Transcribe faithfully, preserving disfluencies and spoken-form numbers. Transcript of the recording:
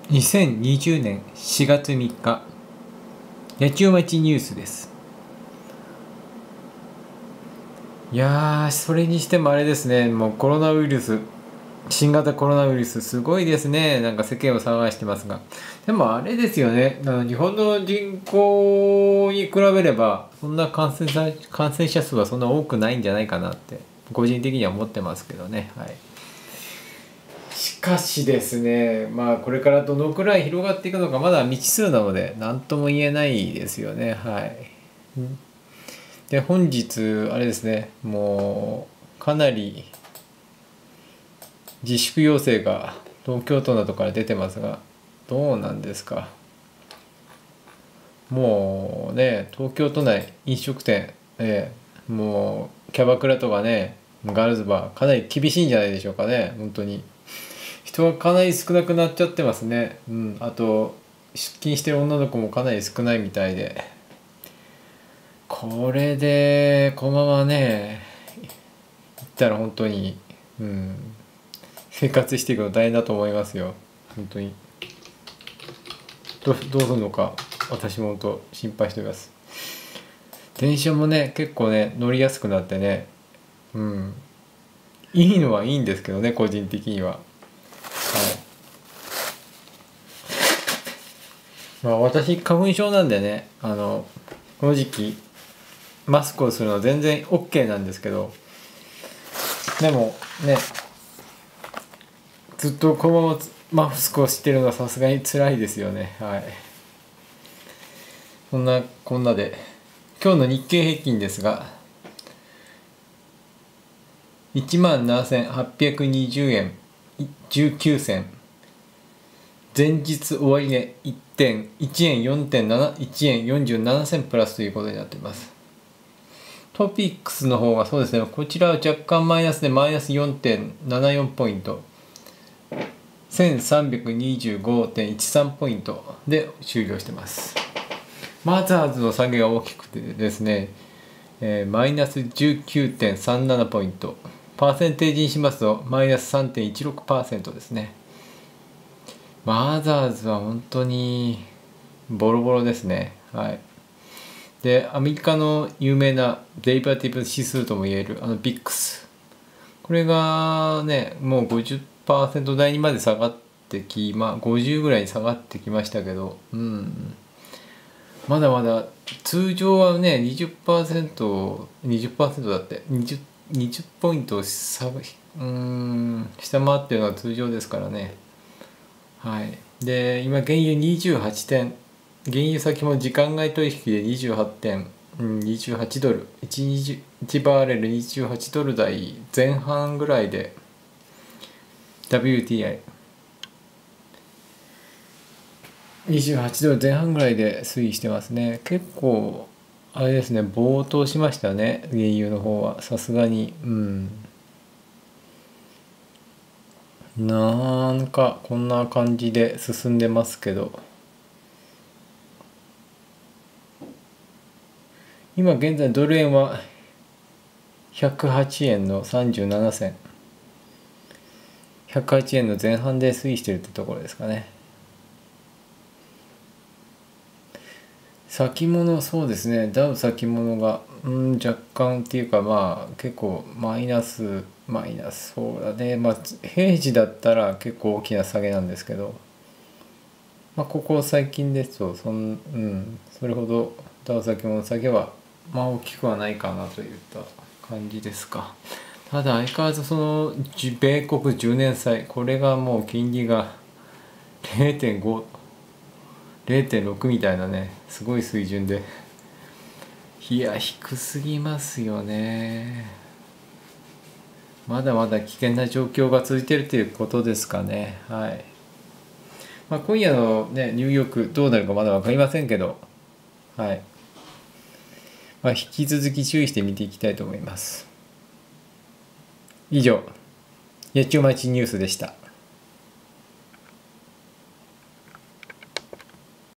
にせんにじゅうねんしがつみっか、八千代町ニュースです。いやー、それにしてもあれですね、もうコロナウイルス、新型コロナウイルス、すごいですね、なんか世間を騒がしてますが、でもあれですよね、あの日本の人口に比べれば、そんな感染者感染者数はそんな多くないんじゃないかなって、個人的には思ってますけどね。はい。しかしですね、まあこれからどのくらい広がっていくのかまだ未知数なので何とも言えないですよね。はい。で本日あれですね、もうかなり自粛要請が東京都などから出てますが、どうなんですか。もうね、東京都内飲食店、えーもうキャバクラとかね、ガールズバーかなり厳しいんじゃないでしょうかね。本当に人がかなり少なくなっちゃってますね。うん、あと出勤してる女の子もかなり少ないみたいで、これでこのままねいったら本当に、うん、生活していくの大変だと思いますよ。本当にどどうするのか私も本当心配しております。電車もね結構ね乗りやすくなってね、うん、いいのはいいんですけどね、個人的には。はい。まあ私花粉症なんでね、あのこの時期マスクをするのは全然 OK なんですけど、でもねずっとこのままマスクをしてるのはさすがに辛いですよね。はい。そんなこんなで今日の日経平均ですが、いちまんななせんはっぴゃくにじゅうえんじゅうきゅうせん、前日終値 いちえん よんてんなな、いちえんよんじゅうななせんプラスということになっています。トピックスの方がそうですね、こちらは若干マイナスでマイナス よんてんななよん ポイント、せんさんびゃくにじゅうごてんいちさん ポイントで終了してます。マザーズの下げが大きくてですね、えー、マイナス じゅうきゅうてんさんなな ポイント、パーセンテージにしますとマイナス さんてんいちろくパーセント ですね。マザーズは本当にボロボロですね。はい。で、アメリカの有名なデリバティブ指数ともいえるあのビックス、これがねもう ごじゅっパーセント 台にまで下がってき、まあごじゅうぐらいに下がってきましたけど、うん、まだまだ通常はね にじゅっパーセント、にじゅっパーセント だって 20, 20ポイントを下うん下回ってるのが通常ですからね。はい。で今原油にじゅうはちてん、原油先も時間外取引でにじゅうはちてん、うん、にじゅうはちドル 1, 1バーレルにじゅうはちドル台前半ぐらいで ダブリューティーアイにじゅうはちドル前半ぐらいで推移してますね。結構あれですね、暴騰しましたね、原油の方は。さすがに、うん、なんかこんな感じで進んでますけど、今現在ドル円はひゃくはちえんのさんじゅうななせん、ひゃくはちえんの前半で推移してるってところですかね。先物、そうですね、ダウ先物が、うん、若干っていうか、まあ結構マイナスマイナス、そうだね、まあ平時だったら結構大きな下げなんですけど、まあここ最近ですとそん、うん、それほどダウ先物の下げはまあ大きくはないかなといった感じですか。ただ相変わらずその米国じゅうねん債、これがもう金利が れいてんご、れいてんろく みたいなね、すごい水準で、いや低すぎますよね。まだまだ危険な状況が続いているということですかね。はい。まあ、今夜のねニューヨークどうなるかまだ分かりませんけど、はい。まあ、引き続き注意して見ていきたいと思います。以上、八千代町ニュースでした。